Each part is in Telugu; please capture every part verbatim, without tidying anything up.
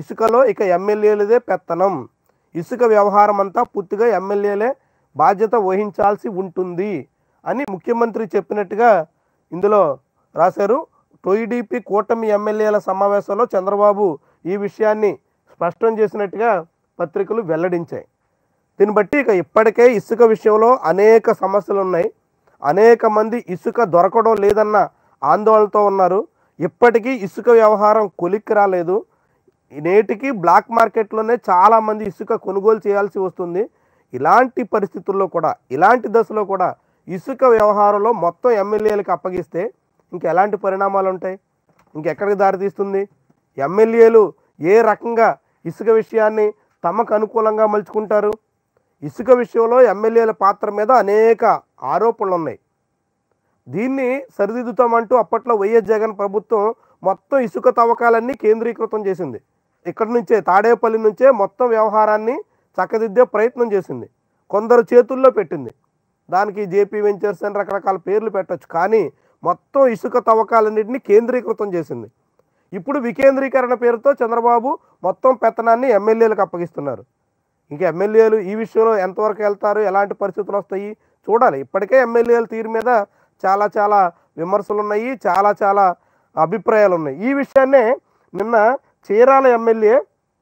ఇసుకలో ఇక ఎమ్మెల్యేలదే పెత్తనం, ఇసుక వ్యవహారం అంతా పూర్తిగా ఎమ్మెల్యేలే బాధ్యత వహించాల్సి ఉంటుంది అని ముఖ్యమంత్రి చెప్పినట్టుగా ఇందులో రాశారు. టీడీపీ కూటమి ఎమ్మెల్యేల సమావేశంలో చంద్రబాబు ఈ విషయాన్ని స్పష్టం చేసినట్టుగా పత్రికలు వెల్లడించాయి. దీన్ని బట్టి ఇక ఇప్పటికే ఇసుక విషయంలో అనేక సమస్యలు ఉన్నాయి. అనేక మంది ఇసుక దొరకడం లేదన్న ఆందోళనతో ఉన్నారు. ఇప్పటికీ ఇసుక వ్యవహారం కొలిక్కి రాలేదు. నేటికి బ్లాక్ మార్కెట్లోనే చాలామంది ఇసుక కొనుగోలు చేయాల్సి వస్తుంది. ఇలాంటి పరిస్థితుల్లో కూడా, ఇలాంటి దశలో కూడా ఇసుక వ్యవహారంలో మొత్తం ఎమ్మెల్యేలకు అప్పగిస్తే ఇంక ఎలాంటి పరిణామాలు ఉంటాయి, ఇంకెక్కడికి దారితీస్తుంది? ఎమ్మెల్యేలు ఏ రకంగా ఇసుక విషయాన్ని తమకు అనుకూలంగా మలుచుకుంటారు? ఇసుక విషయంలో ఎమ్మెల్యేల పాత్ర మీద అనేక ఆరోపణలు ఉన్నాయి. దీన్ని సరిదిద్దుతామంటూ అప్పట్లో వైఎస్ జగన్ ప్రభుత్వం మొత్తం ఇసుక తవ్వకాలన్నీ కేంద్రీకృతం చేసింది. ఇక్కడి నుంచే, తాడేపల్లి నుంచే మొత్తం వ్యవహారాన్ని చక్కదిద్దే ప్రయత్నం చేసింది. కొందరు చేతుల్లో పెట్టింది. దానికి జేపీ వెంచర్స్ అని రకరకాల పేర్లు పెట్టచ్చు. కానీ మొత్తం ఇసుక తవ్వకాలన్నింటినీ కేంద్రీకృతం చేసింది. ఇప్పుడు వికేంద్రీకరణ పేరుతో చంద్రబాబు మొత్తం పెత్తనాన్ని ఎమ్మెల్యేలకు అప్పగిస్తున్నారు. ఇంకా ఎమ్మెల్యేలు ఈ విషయంలో ఎంతవరకు వెళ్తారు, ఎలాంటి పరిస్థితులు వస్తాయి చూడాలి. ఇప్పటికే ఎమ్మెల్యేల తీరు మీద చాలా చాలా విమర్శలు ఉన్నాయి, చాలా చాలా అభిప్రాయాలు ఉన్నాయి. ఈ విషయాన్నే నిన్న చీరాల ఎమ్మెల్యే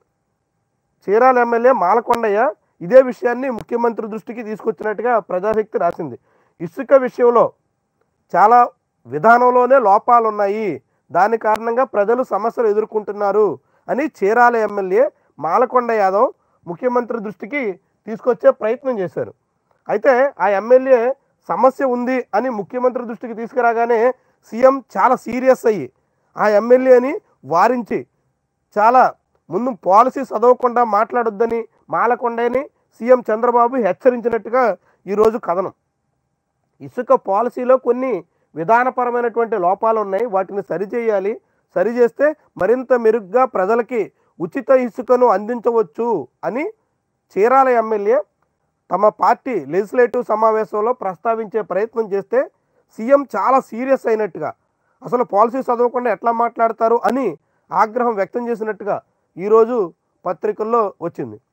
చీరాల ఎమ్మెల్యే మాలకొండయ్య ఇదే విషయాన్ని ముఖ్యమంత్రి దృష్టికి తీసుకొచ్చినట్టుగా ప్రజాశక్తి రాసింది. ఇసుక విషయంలో చాలా విధానంలోనే లోపాలు ఉన్నాయి, దాని కారణంగా ప్రజలు సమస్యలు ఎదుర్కొంటున్నారు అని చీరాల ఎమ్మెల్యే మాలకొండ యాదవ్ ముఖ్యమంత్రి దృష్టికి తీసుకొచ్చే ప్రయత్నం చేశారు. అయితే ఆ ఎమ్మెల్యే సమస్య ఉంది అని ముఖ్యమంత్రి దృష్టికి తీసుకురాగానే సీఎం చాలా సీరియస్ అయ్యి ఆ ఎమ్మెల్యేని వారించి చాలా ముందు పాలసీ చదవకుండా మాట్లాడొద్దని మాలకొండని సీఎం చంద్రబాబు హెచ్చరించినట్టుగా ఈరోజు కథనం. ఇసుక పాలసీలో కొన్ని విధానపరమైనటువంటి లోపాలు ఉన్నాయి, వాటిని సరిచేయాలి. సరిచేస్తే మరింత మెరుగ్గా ప్రజలకి ఉచిత ఇసుకను అందించవచ్చు అని చీరాల ఎమ్మెల్యే తమ పార్టీ లెజిస్లేటివ్ సమావేశంలో ప్రస్తావించే ప్రయత్నం చేస్తే సీఎం చాలా సీరియస్ అయినట్టుగా, అసలు పాలసీ చదవకుండా ఎట్లా మాట్లాడతారు అని ఆగ్రహం వ్యక్తం చేసినట్టుగా ఈరోజు పత్రికల్లో వచ్చింది.